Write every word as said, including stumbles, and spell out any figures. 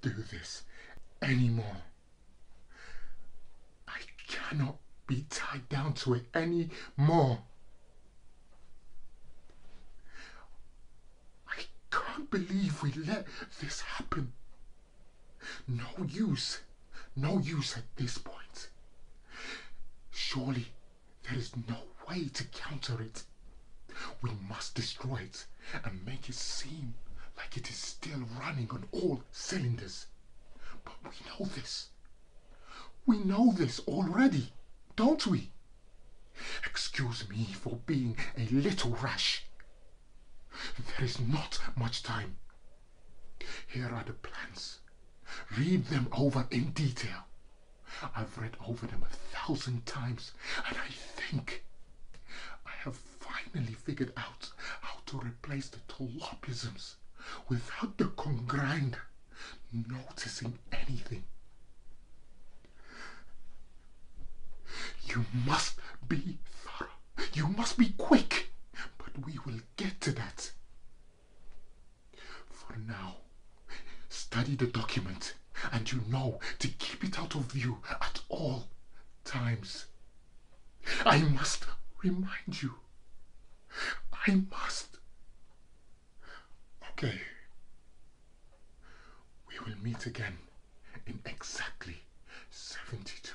do this anymore. I cannot be tied down to it anymore. I can't believe we let this happen. No use. No use at this point. Surely there is no way to counter it. We must destroy it and make it seem like it is still running on all cylinders. But we know this. We know this already, don't we? Excuse me for being a little rash. There is not much time. Here are the plans. Read them over in detail. I've read over them a thousand times, and I think I have finally figured out how to replace the Tolopisms without the Congrindr noticing anything. You must be thorough. You must be quick. But we will get to that. For now, study the document, and you know to keep it out of view at all times. I must remind you. I must. Okay. We will meet again in exactly seventy-two